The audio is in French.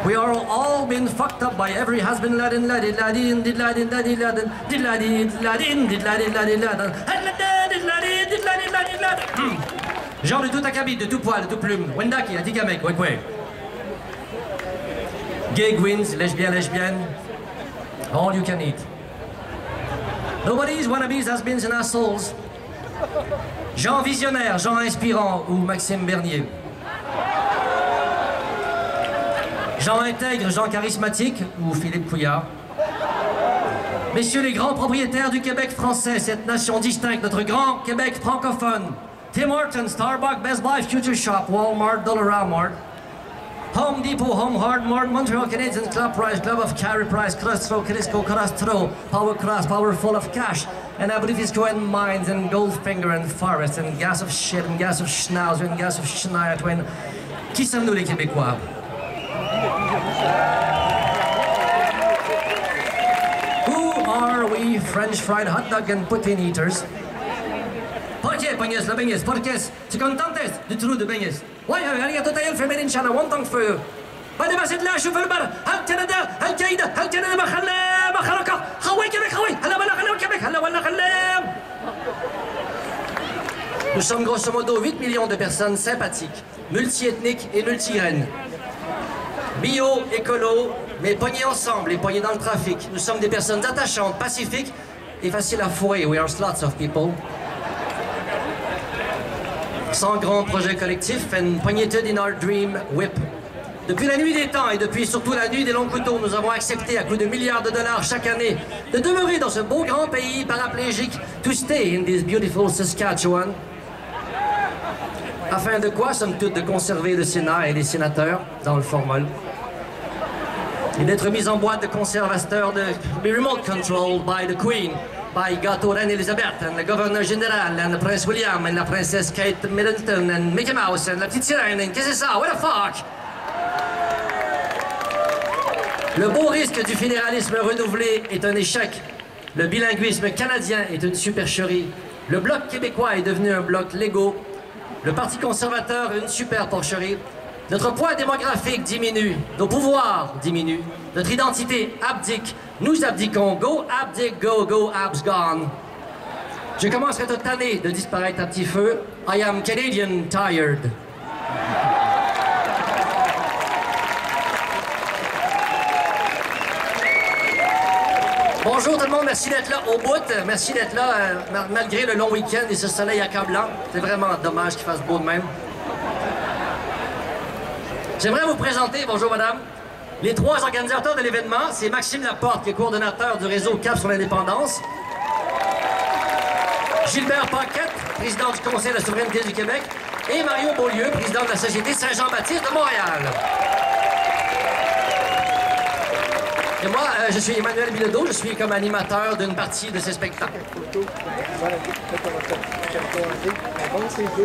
We are all been fucked up by every has-been ladin, ladin, ladin, did ladin, ladin, ladin, did ladin, ladin, did ladin, ladin, ladin, did ladin, did ladin, ladin, ladin. Genre de tout acabit, de tout poil, de tout plume. Wendaki, a dit gamek, ouais, ouais. Gay gwins, lesbienne. All you can eat. Nobody's wannabes, has-beens and assholes. Jean visionnaire, Jean inspirant ou Maxime Bernier. Jean intègre, Jean charismatique ou Philippe Couillard. Messieurs les grands propriétaires du Québec français, cette nation distincte, notre grand Québec francophone. Tim Hortons, Starbucks, Best Buy, Future Shop, Walmart, Dollarama, Home Depot, Home Hardmart, Montreal Canadiens, Club Price, Club of Carey Price, Crostro, Crisco, Crostro, Power Cross, Power Full of Cash, and Abudifisco and Mines, and Goldfinger and Forest, and Gas of Shit, and Gas of Schnauzer, and Gas of Schneider Twin. Qui sommes-nous les Québécois? Who are we, French fried hot dog and poutine eaters? ¿Por qué pones la beignes? ¿Por qué te contentes du trou de beignes? Ouais, arigato tayo, femenin chana, wonton feu. بعد ما سد لا شوف البر هل كندا هل كيدا هل كندا ما خلقه خوي كيبك خوي هلا ولا خلو كيبك هلا ولا خلام. Nous sommes grosso modo 8 millions de personnes sympathiques, multi-ethniques et multigraines. Bio, écolo, mais poignés ensemble et poignés dans le trafic. Nous sommes des personnes attachantes, pacifiques et faciles à fourrer. We are lots of people. Sans grand projet collectif and poigneted in our dream whip. Depuis la nuit des temps et depuis surtout la nuit des longs couteaux, nous avons accepté à coups de milliards de dollars chaque année de demeurer dans ce beau grand pays paraplégique, to stay in this beautiful Saskatchewan. Afin de quoi, somme toute, de conserver le Sénat et les sénateurs dans le formol. Et d'être mis en boîte de conservateur de be remote controlled by the Queen, by Gato Reine Elisabeth, and the Governor General, and the Prince William, and la Princesse Kate Middleton, and Mickey Mouse, and la petite sirène, and qu'est-ce que c'est ça? What the fuck? Le beau risque du fédéralisme renouvelé est un échec. Le bilinguisme canadien est une supercherie. Le Bloc québécois est devenu un bloc légaux. Le Parti conservateur une superporcherie. Notre poids démographique diminue. Nos pouvoirs diminuent. Notre identité abdique. Nous abdiquons. Go, abdique, go, go, abs gone. Je commence à être tanné de disparaître à petit feu. I am Canadian tired. Bonjour tout le monde, merci d'être là au bout, merci d'être là malgré le long week-end et ce soleil accablant. C'est vraiment dommage qu'il fasse beau de même. J'aimerais vous présenter, bonjour madame, les trois organisateurs de l'événement. C'est Maxime Laporte qui est coordonnateur du réseau Cap sur l'indépendance. Gilbert Paquette, président du Conseil de la souveraineté du Québec. Et Mario Beaulieu, président de la Société Saint-Jean-Baptiste de Montréal. Et moi, je suis Emmanuel Bilodeau, je suis comme animateur d'une partie de ces spectacles.